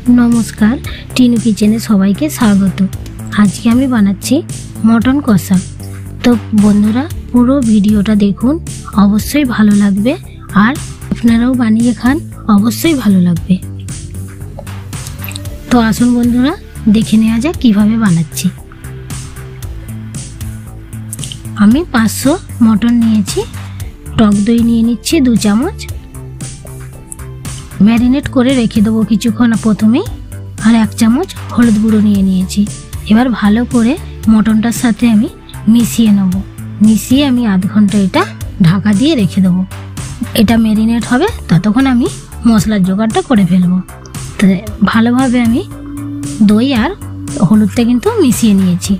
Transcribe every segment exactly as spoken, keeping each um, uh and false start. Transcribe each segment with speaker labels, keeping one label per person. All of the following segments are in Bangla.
Speaker 1: नमस्कार टीनू किचेने सबाइके स्वागत। आज के आमी बानाচ্ছি मटन कषा। तो बंधुरा पुरो भिडियोटा देखुन, अवश्यई भालो लागबे और आपनाराও बानिয়ে खान, अवश्यई भालो लागबे। तो आसुन बंधुरा देखे नेওয়া যাক কিভাবে বানাচ্ছি। আমি পাঁচশো মটন নিয়েছি, টক দই নিয়ে নিচ্ছি দু চামচ, मैरिनेट करे रेखे देव किछुक्षण प्रथमेই, और एक चामच हलुद गुঁড়ো নিয়ে নিয়েছি। এবার ভালো করে মটনটার সাথে আমি মিশিয়ে নেব। মিশিয়ে আমি আধ ঘন্টা এটা ঢাকা দিয়ে রেখে দেব। এটা ম্যারিনেট হবে, ততক্ষণ আমি মশলার জোগাড়টা করে ফেলব। তো ভালোভাবে আমি দই আর হলুদটা কিন্তু মিশিয়ে নিয়েছি।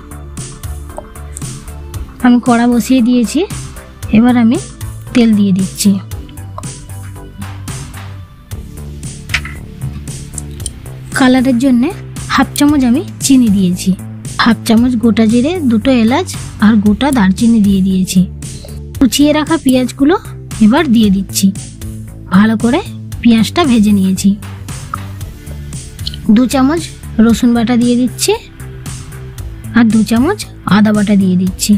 Speaker 1: আমি কড়া বসিয়ে দিয়েছি, এবার আমি তেল দিয়ে দিচ্ছি। কালারের জন্য হাফ চামচ আমি চিনি দিয়েছি, হাফ চামচ গোটা জিরে, দুটো এলাচ আর গোটা দারচিনি দিয়ে দিয়েছি। কুচিয়ে রাখা পেঁয়াজগুলো এবার দিয়ে দিচ্ছি। ভালো করে পেঁয়াজটা ভেজে নিয়েছি। দু চামচ রসুন বাটা দিয়ে দিচ্ছি আর দু চামচ আদা বাটা দিয়ে দিচ্ছি।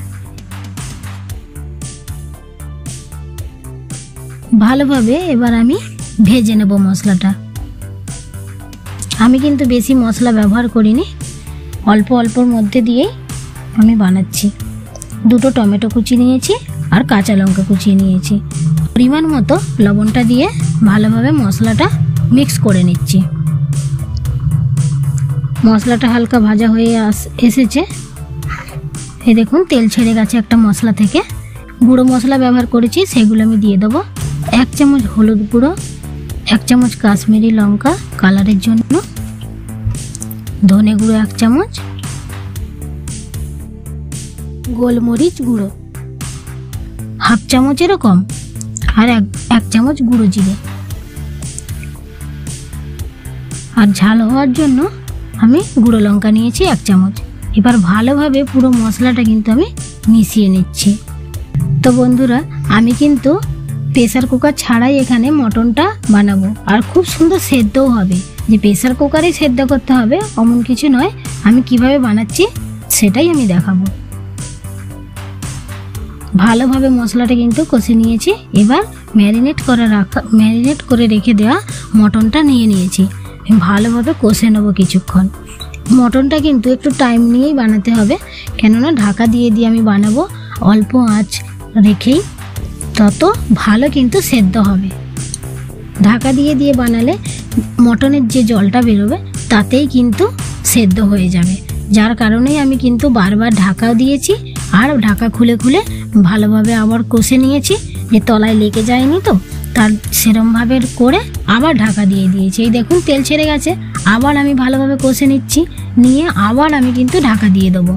Speaker 1: ভালোভাবে এবার আমি ভেজে নেব মশলাটা। আমি কিন্তু বেশি মশলা ব্যবহার করিনি, অল্প অল্পর মধ্যে দিয়েই আমি বানাচ্ছি। দুটো টমেটো কুচি নিয়েছি আর কাঁচা লঙ্কা কুচিয়ে নিয়েছি। পরিমাণ মতো লবণটা দিয়ে ভালোভাবে মশলাটা মিক্স করে নিচ্ছি। মশলাটা হালকা ভাজা হয়ে এসেছে, এই দেখুন তেল ছেড়ে গেছে একটা মশলা থেকে। গুঁড়ো মশলা ব্যবহার করেছি, সেগুলো আমি দিয়ে দেবো। এক চামচ হলুদ গুঁড়ো, এক চামচ কাশ্মীরি লঙ্কা কালারের জন্য, ধনে গুঁড়ো এক চামচ, গোলমরিচ গুঁড়ো হাফ চামচেরও কম, আর এক এক চামচ গুঁড়ো জিরে। আর ঝাল হওয়ার জন্য আমি গুঁড়ো লঙ্কা নিয়েছি এক চামচ। এবার ভালোভাবে পুরো মশলাটা কিন্তু আমি মিশিয়ে নিচ্ছি। তো বন্ধুরা, আমি কিন্তু প্রেসার কুকার ছাড়াই এখানে মটনটা বানাবো, আর খুব সুন্দর সেদ্ধও হবে। যে প্রেসার কুকারেই সেদ্ধ করতে হবে এমন কিছু নয়। আমি কিভাবে বানাচ্ছি সেটাই আমি দেখাবো। ভালোভাবে মশলাটা কিন্তু কষে নিয়েছি। এবার ম্যারিনেট করে রাখা ম্যারিনেট করে রেখে দেওয়া মটনটা নিয়ে নিয়েছি। ভালোভাবে কষে নেবো কিছুক্ষণ। মটনটা কিন্তু একটু টাইম নিয়েই বানাতে হবে, কেননা ঢাকা দিয়ে দিয়ে আমি বানাবো। অল্প আঁচ রেখেই তত ভালো কিন্তু সেদ্ধ হবে। ঢাকা দিয়ে দিয়ে বানালে মটনের যে জলটা বেরোবে তাতেই কিন্তু সেদ্ধ হয়ে যাবে। যার কারণেই আমি কিন্তু বারবার ঢাকা দিয়েছি আর ঢাকা খুলে খুলে ভালোভাবে আবার কষে নিয়েছি, যে তলায় লেগে যায়নি। তো তার সেরমভাবে করে আবার ঢাকা দিয়ে দিয়েছি। এই দেখুন তেল ছেড়ে গেছে, আবার আমি ভালোভাবে কষে নিচ্ছি। নিয়ে আবার আমি কিন্তু ঢাকা দিয়ে দেবো।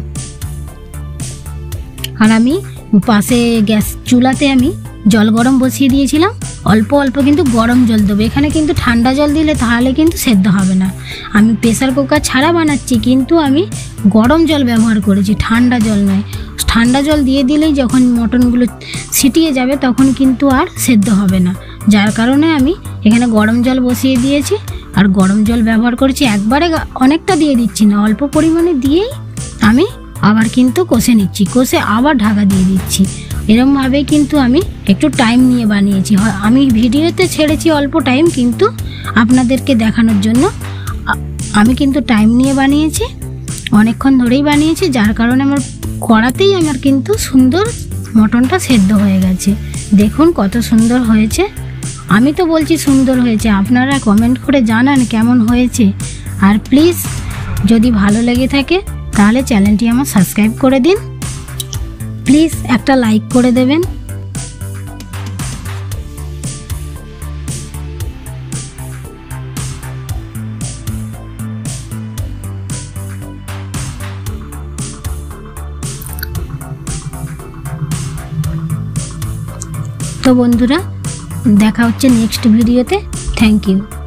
Speaker 1: আর আমি পাশে গ্যাস চুলাতে আমি জল গরম বসিয়ে দিয়েছিলাম। অল্প অল্প কিন্তু গরম জল দেবো। এখানে কিন্তু ঠান্ডা জল দিলে তাহলে কিন্তু সেদ্ধ হবে না। আমি প্রেসার কুকার ছাড়া বানাচ্ছি, কিন্তু আমি গরম জল ব্যবহার করেছি, ঠান্ডা জল নয়। ঠান্ডা জল দিয়ে দিলেই যখন মটনগুলো ছিটিয়ে যাবে তখন কিন্তু আর সেদ্ধ হবে না। যার কারণে আমি এখানে গরম জল বসিয়ে দিয়েছি আর গরম জল ব্যবহার করেছি। একবারে অনেকটা দিয়ে দিচ্ছি না, অল্প পরিমাণে দিয়েই আমি আবার কিন্তু কষে নিচ্ছি। কষে আবার ঢাকা দিয়ে দিচ্ছি। এরমভাবেই কিন্তু আমি একটু টাইম নিয়ে বানিয়েছি। আমি ভিডিওতে ছেড়েছি অল্প টাইম, কিন্তু আপনাদেরকে দেখানোর জন্য আমি কিন্তু টাইম নিয়ে বানিয়েছি, অনেকক্ষণ ধরেই বানিয়েছি। যার কারণে আমার কড়াতেই আমার কিন্তু সুন্দর মটনটা সেদ্ধ হয়ে গেছে। দেখুন কত সুন্দর হয়েছে। আমি তো বলছি সুন্দর হয়েছে, আপনারা কমেন্ট করে জানান কেমন হয়েছে। আর প্লিজ যদি ভালো লেগে থাকে তাহলে চ্যানেলটি আমার সাবস্ক্রাইব করে দিন। প্লিজ একটা লাইক করে দেবেন। তো বন্ধুরা, দেখা হচ্ছে নেক্সট ভিডিওতে। Thank you.